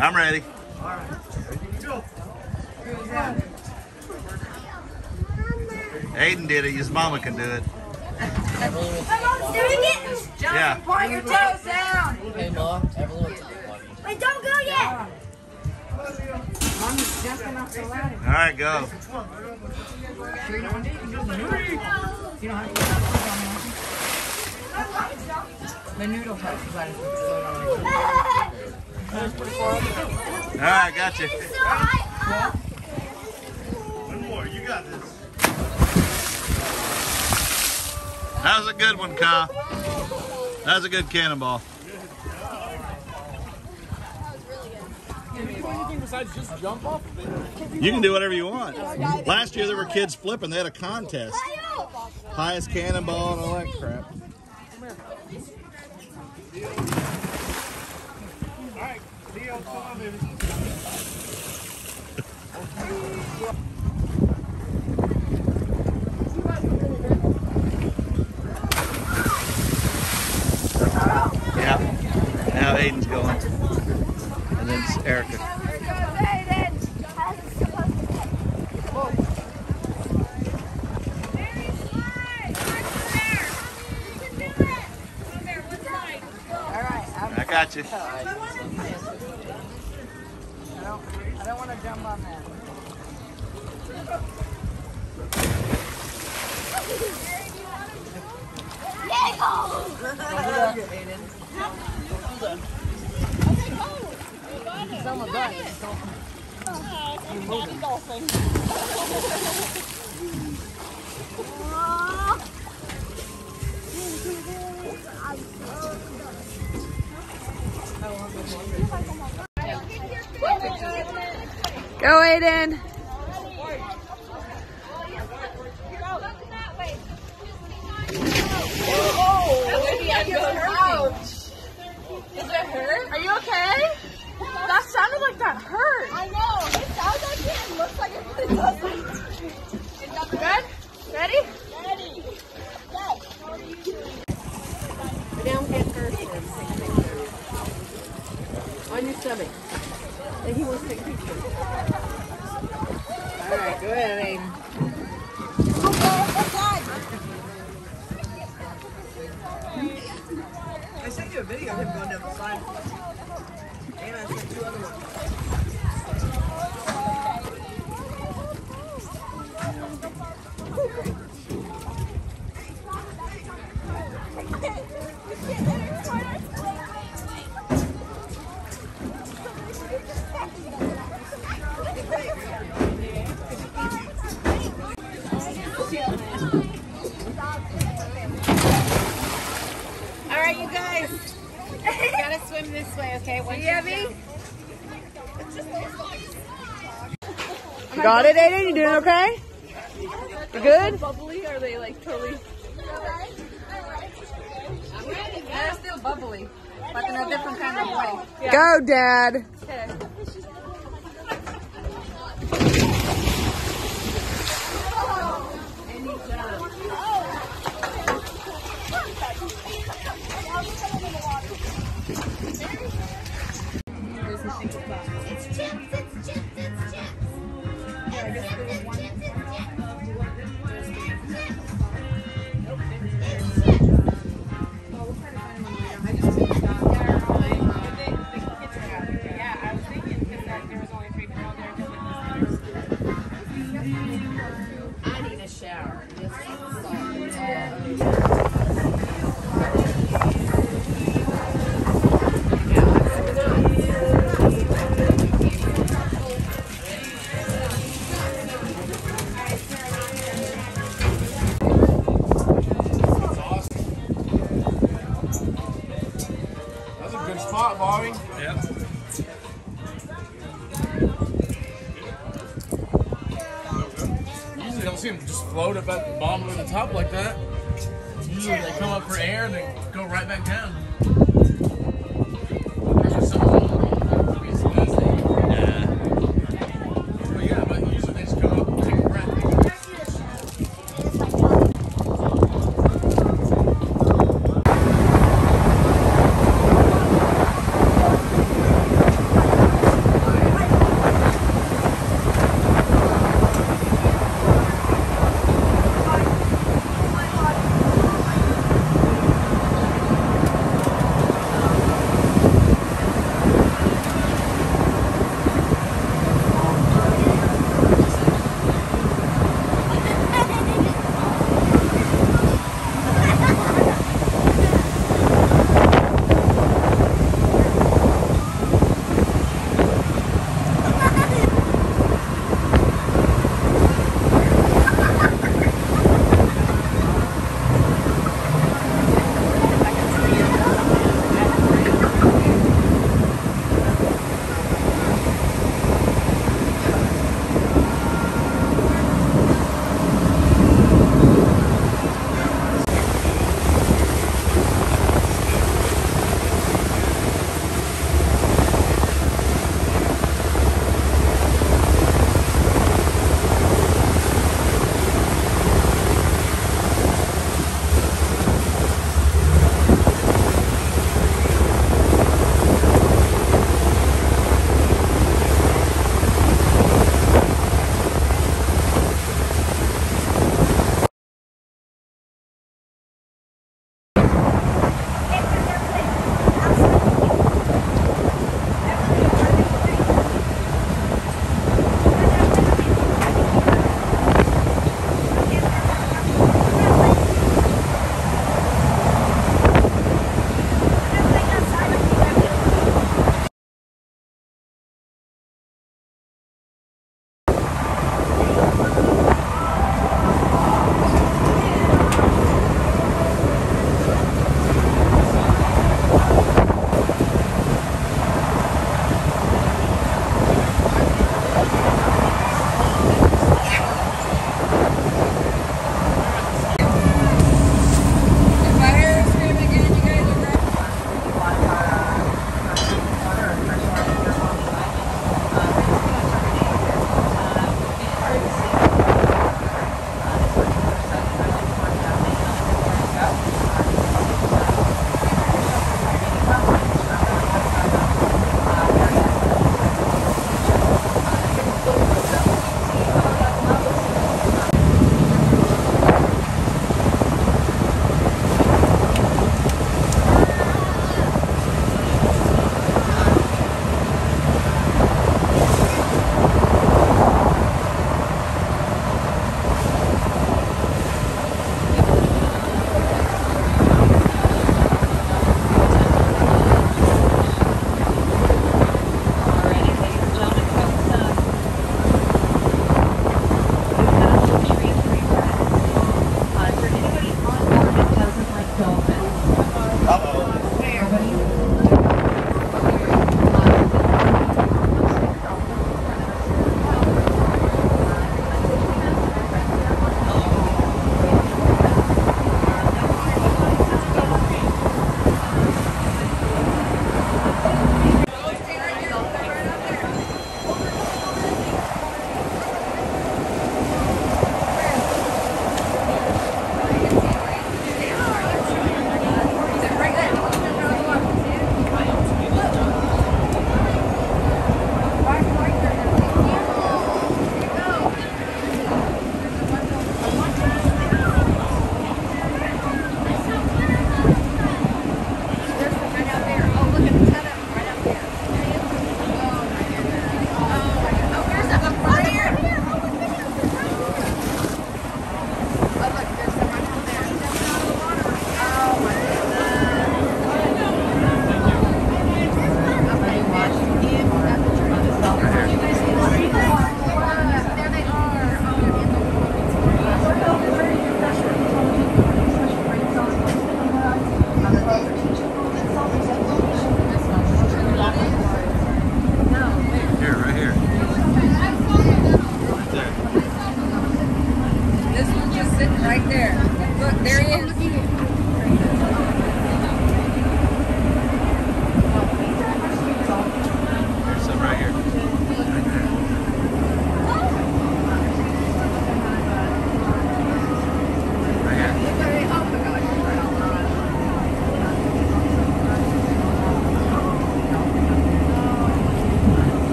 I'm ready. All right. Go. Aiden did it. His mama can do it. Doing it? Yeah. Point your toes down. Hey, Ma. Everyone. Wait, don't go yet. Mommy's jumping off the ladder. All right, go. Sure you don't want to do it? You can do the noodle. You don't have to put the noodle helps you let All right, got you. One more. You got this. That was a good one, Kyle. That was a good cannonball. Besides just jump off of it. You can do whatever you want. Last year there were kids flipping. They had a contest. Highest cannonball and all that crap. All right. Leo, come on, baby. Yeah. Now Aiden's going. And then it's Erica. I got you. I don't want to jump on that. Go, Aiden. Is it hurt? Are you okay? That sounded like that hurt. I know. It sounds like it. It looks like it, but it doesn't. Good? Ready? Ready. Go. Go down head first. On your stomach. And he wants to take a picture. All right, go ahead, Aiden. I sent you a video of him going down the side. And I sent 2 other ones. All right, you guys. You gotta swim this way, okay? You got it, Aiden? You doing okay? You good? Bubbly? Are they like totally? They're still bubbly, but in a different kind of way. Go, Dad. Okay. It's chips, it's chips, it's chips. Yeah, I guess there was one. Chips, it's chips. Well, we'll try to find them on the way down. I just took the yeah, I was thinking because there was only 3 people there. I need a shower. That's a good spot, Bobby. Yep. Usually don't see them just float up at the bottom or the top like that. Usually they come up for air and they go right back down. There's just something it's easy. Yeah. But yeah, but usually they just come up and take a breath.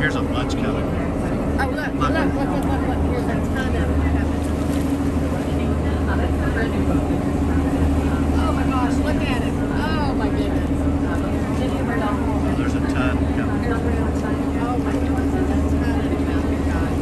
Here's a bunch coming. Oh, look, look, look, look, look, look. Here's a ton of them. Oh my gosh, look at it. Oh my goodness. There's a ton coming. Oh my goodness, there's a ton of them out here, guys.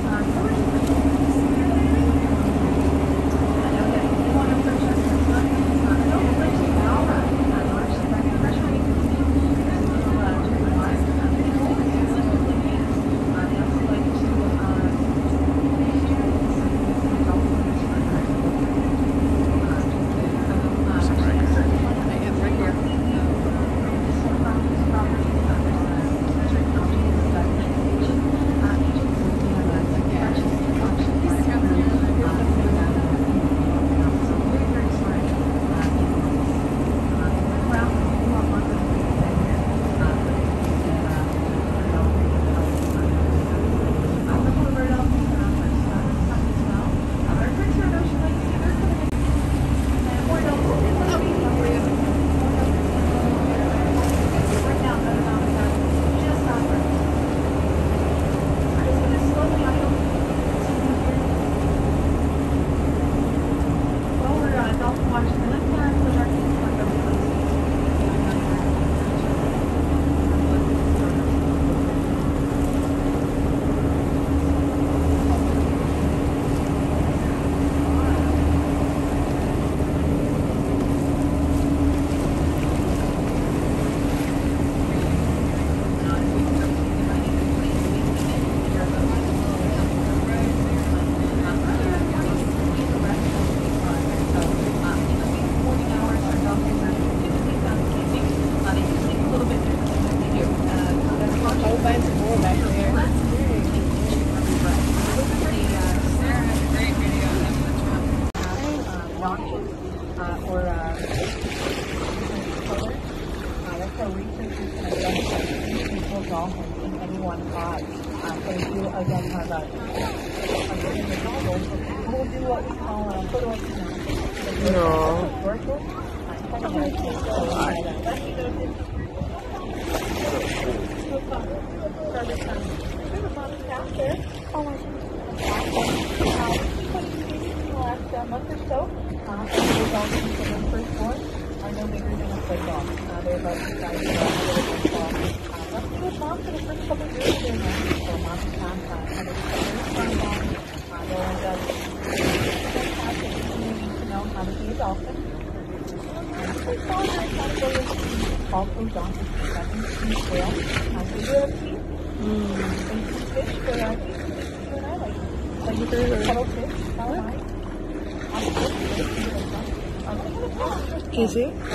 Is it? The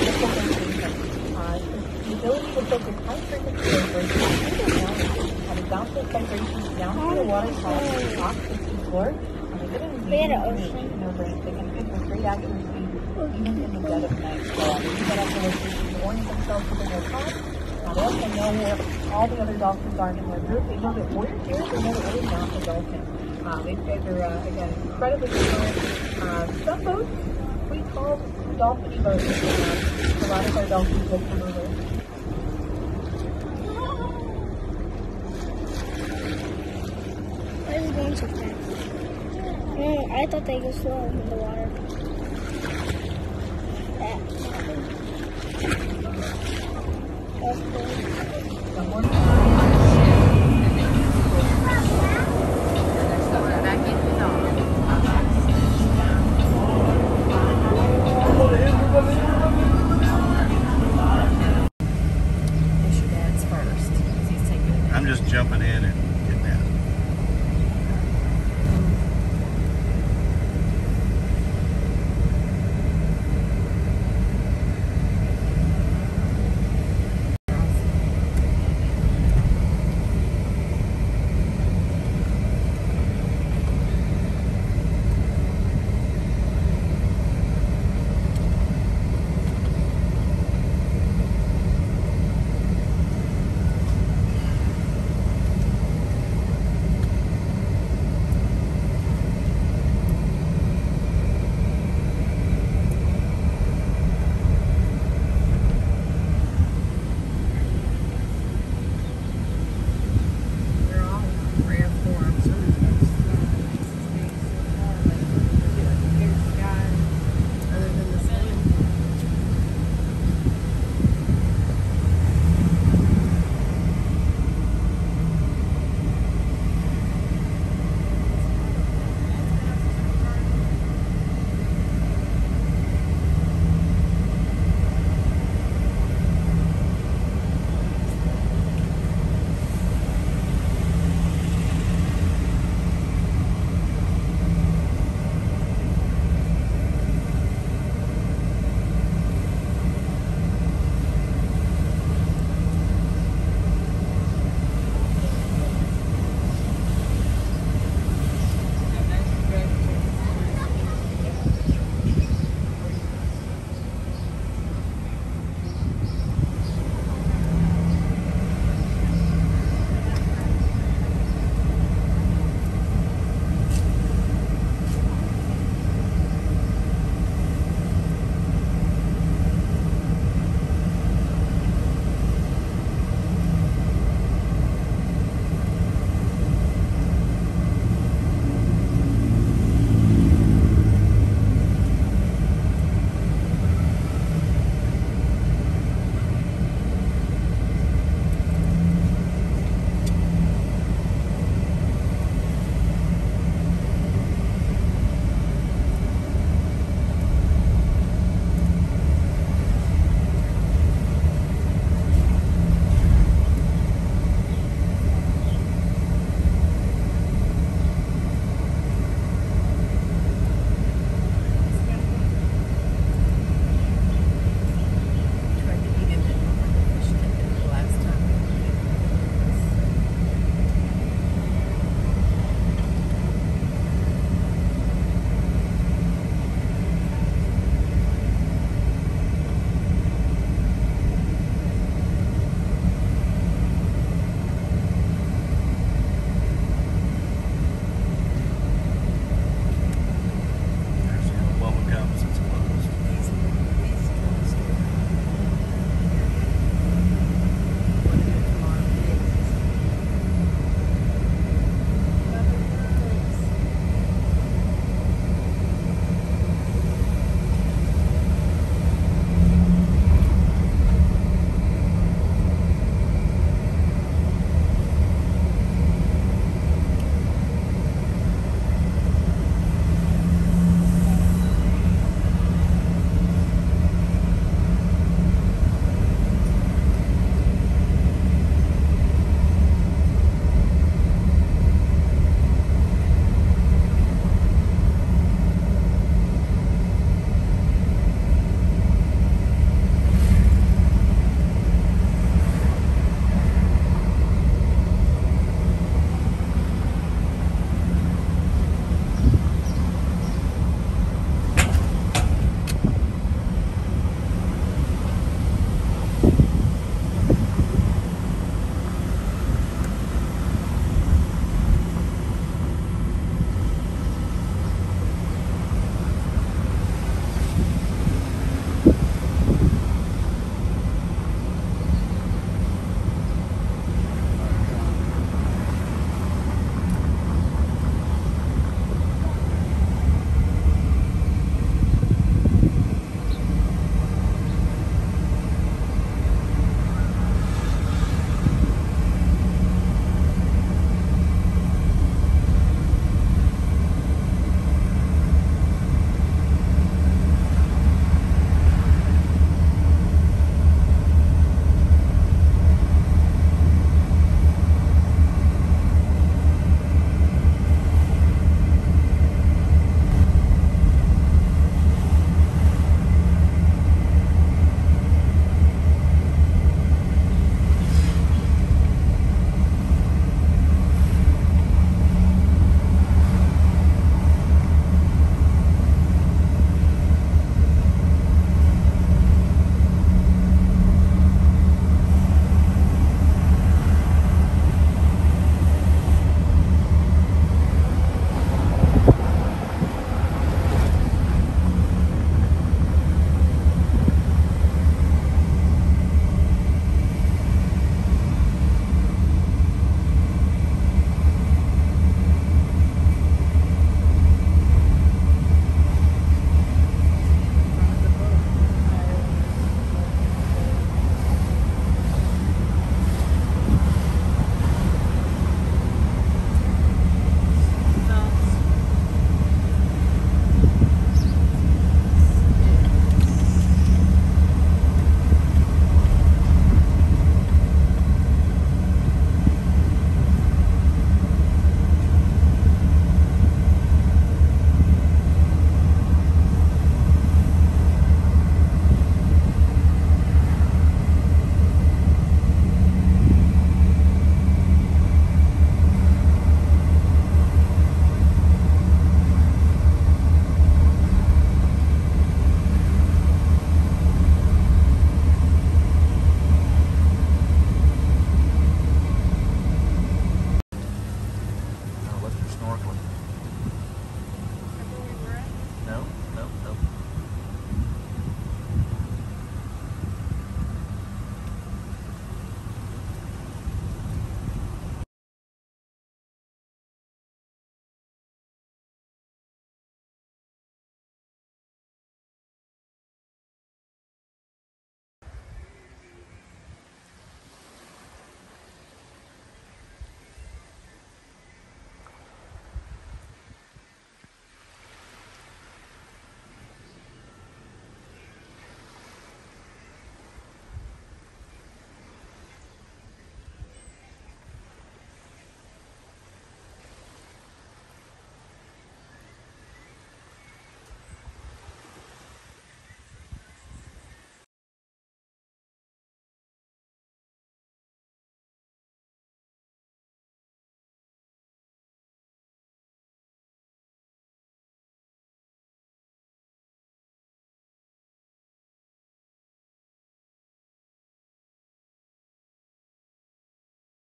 ability to filter high frequency vibrations and bounces vibrations down to the water column off the seafloor. They can fit with great accuracy even in the dead of night. So these set up the location to orient themselves within their pod. They also know where all the other dolphins are in their group. They know that we're here. They know that we're not the dolphin. These guys are, again, incredibly smart. Some boats we call dolphin boats. A lot of our dolphins will come over. Why is it going so fast? I thought they go slow in the water. That's cool. I'm just jumping in and getting out.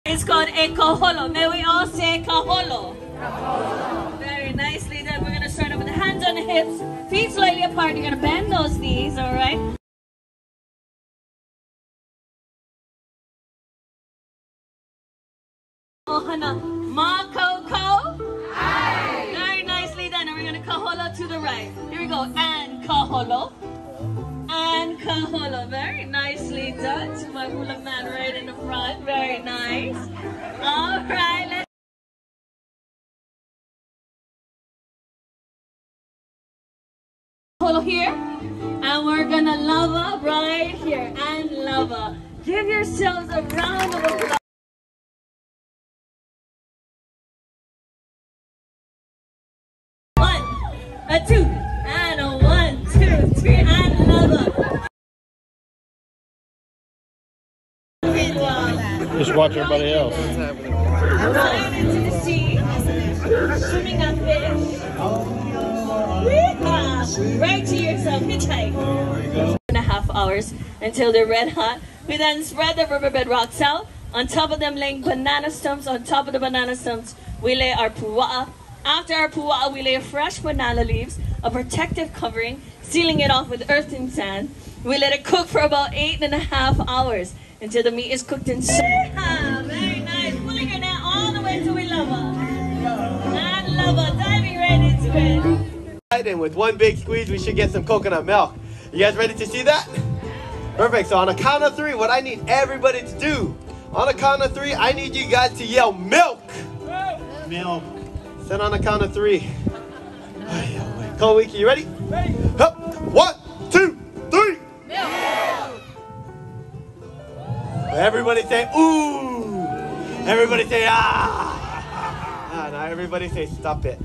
It's called a kaholo. May we all say kaholo? Very nicely done. We're going to start off with the hands on the hips, feet slightly apart. You're going to bend those knees, all right? Ohana makoko. Very nicely done. And we're going to kaholo to the right. Here we go. And kaholo. And kaholo. Very nicely done. To my hula man right in the front. Very nice. All right. Let's kaholo here. And we're going to lava right here. And lava. Give yourselves a round of applause. A 2, and a 1, 2, 3, and another. Just watch everybody else. Flying into the sea, swimming a fish. Right to yourself, hitchhike. 2.5 hours until they're red hot. We then spread the riverbed rocks out. On top of them, laying banana stumps. On top of the banana stumps, we lay our puwa'a. After our puwa'a, we lay fresh banana leaves, a protective covering, sealing it off with earth and sand. We let it cook for about 8.5 hours until the meat is cooked in sand. Very nice. Pulling your net all the way to we lava. And lava, diving right into it. And with one big squeeze, we should get some coconut milk. You guys ready to see that? Perfect. So on a count of 3, what I need everybody to do, on a count of 3, I need you guys to yell milk. Milk. Then on the count of 3. Colewiki, you ready? Ready. Up. 1, 2, 3. Milk. Everybody say ooh. Everybody say ah. Now everybody say stop it.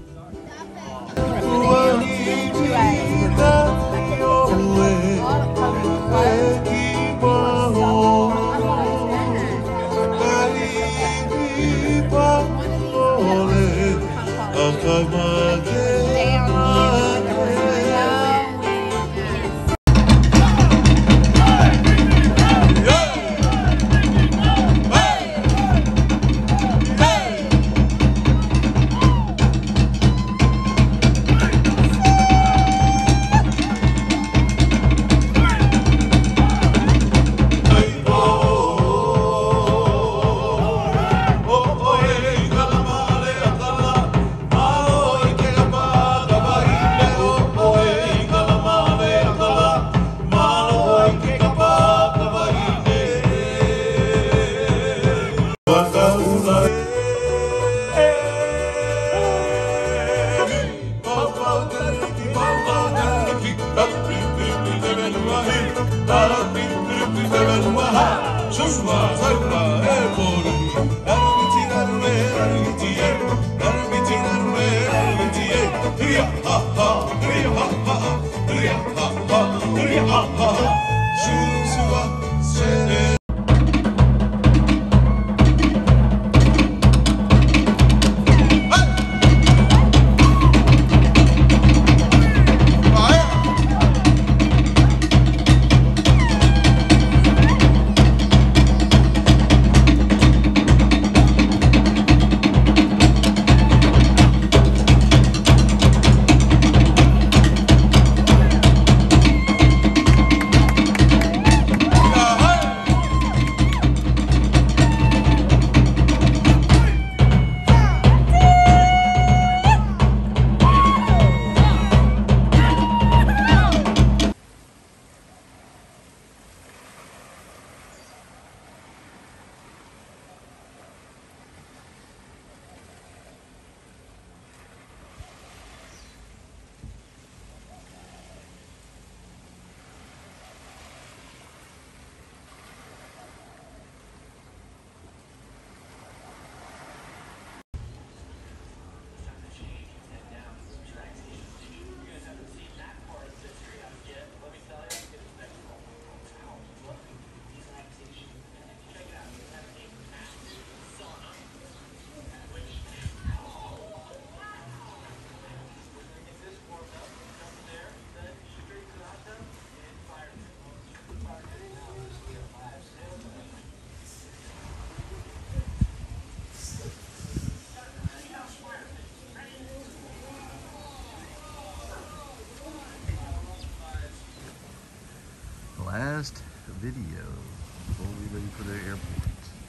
video before we leave for the airport.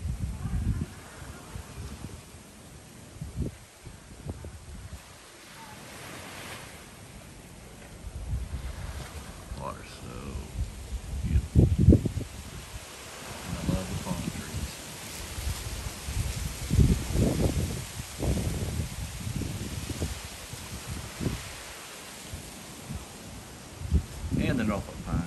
Water's so beautiful. And I love the palm trees. And the Norfolk pine.